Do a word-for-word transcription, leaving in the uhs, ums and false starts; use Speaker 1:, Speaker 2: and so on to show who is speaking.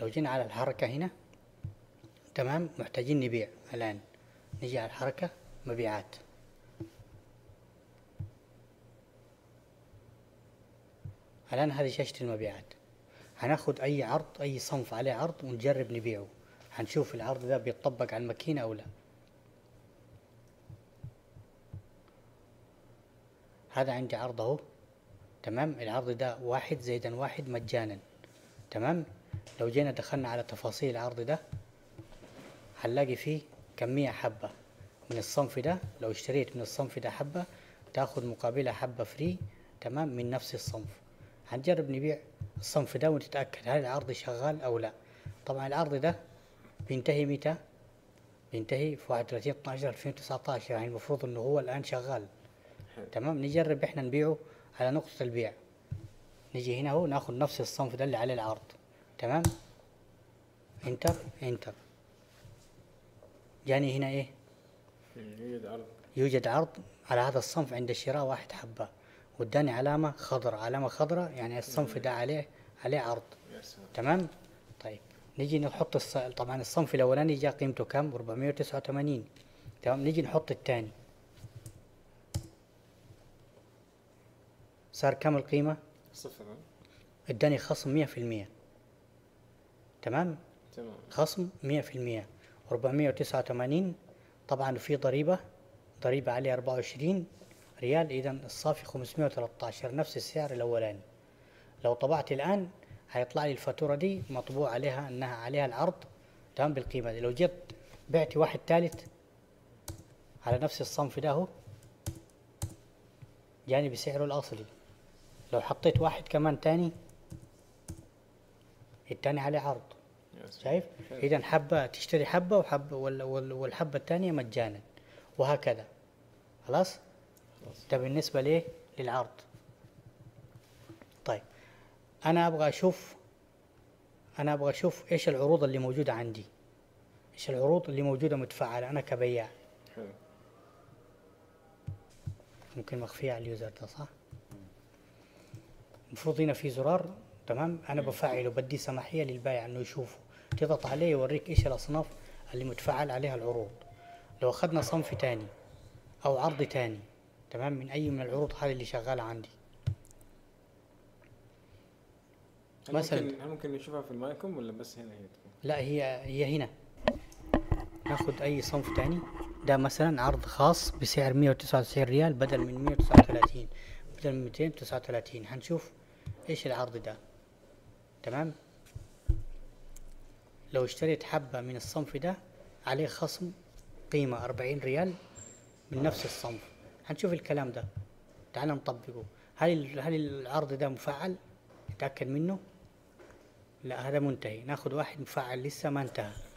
Speaker 1: لو جينا على الحركة هنا تمام، محتاجين نبيع الآن. نجي على الحركة مبيعات، الآن هذه شاشة المبيعات. هناخد أي عرض، أي صنف عليه عرض ونجرب نبيعه، هنشوف العرض ده بيتطبق على الماكينة أو لا. هذا عندي عرض أهو تمام، العرض ده واحد زائدا واحد مجانا تمام. لو جينا دخلنا على تفاصيل العرض ده هنلاقي فيه كمية حبة من الصنف ده. لو اشتريت من الصنف ده حبة تاخد مقابلها حبة فري تمام من نفس الصنف. هنجرب نبيع الصنف ده ونتأكد هل العرض شغال أو لا. طبعا العرض ده بينتهي متى؟ بينتهي في واحد وثلاثين اثناشر ألفين وتسعة عشر، يعني المفروض انه هو الآن شغال تمام. نجرب احنا نبيعه على نقطة البيع. نجي هنا اهو ناخد نفس الصنف ده اللي عليه العرض تمام، انتر انتر، جاني هنا ايه؟
Speaker 2: يوجد عرض
Speaker 1: يوجد عرض على هذا الصنف عند شراء واحد حبة، واداني علامة خضراء، علامة خضراء يعني الصنف ده عليه عليه عرض تمام. طيب نيجي نحط الص... طبعا الصنف الاولاني جاء قيمته كم؟ أربعمائة وتسعة وثمانين تمام. نيجي نحط الثاني، صار كم القيمة؟
Speaker 2: صفر.
Speaker 1: اداني خصم مية في المية تمام.
Speaker 2: تمام
Speaker 1: خصم مية في المية. أربعمائة وتسعة وثمانين طبعا في ضريبة، ضريبة عليه أربعة وعشرين ريال، إذا الصافي خمسمائة وثلاثة عشر نفس السعر الأولاني. لو طبعت الآن هيطلع لي الفاتورة دي مطبوع عليها أنها عليها العرض تمام بالقيمة دي. لو جيت بعت واحد ثالث على نفس الصنف ده اهو جاني بسعره الأصلي. لو حطيت واحد كمان تاني التاني عليه عرض، شايف؟ إذا حبة تشتري حبة وحبة والحبة التانية مجانا وهكذا. خلاص؟ ده بالنسبة ليه؟ للعرض. طيب أنا أبغى أشوف أنا أبغى أشوف إيش العروض اللي موجودة عندي، إيش العروض اللي موجودة متفعلة أنا كبياع.
Speaker 2: حلو.
Speaker 1: ممكن مخفية على اليوزر ده صح؟ المفروض هنا في زرار تمام، أنا بفعله بدي سماحية للبائع إنه يشوفه، تضغط عليه يوريك إيش الأصناف اللي متفعل عليها العروض. لو أخذنا صنف تاني أو عرض تاني تمام من أي من العروض هذه اللي شغالة عندي
Speaker 2: هل مثلا ممكن هل ممكن نشوفها في المايكوم ولا بس هنا هي تكون؟
Speaker 1: لا هي هي هنا. ناخد أي صنف تاني، ده مثلا عرض خاص بسعر مائة وتسعة وتسعين ريال بدل من مائة وتسعة وثلاثين، بدل من مئتين وتسعة وثلاثين. هنشوف إيش العرض ده تمام. لو اشتريت حبة من الصنف ده عليه خصم قيمة أربعين ريال من نفس الصنف. هنشوف الكلام ده، تعال نطبقه. هل هل العرض ده مفعل؟ نتأكد منه. لا هذا منتهي، ناخد واحد مفعل لسه ما انتهى.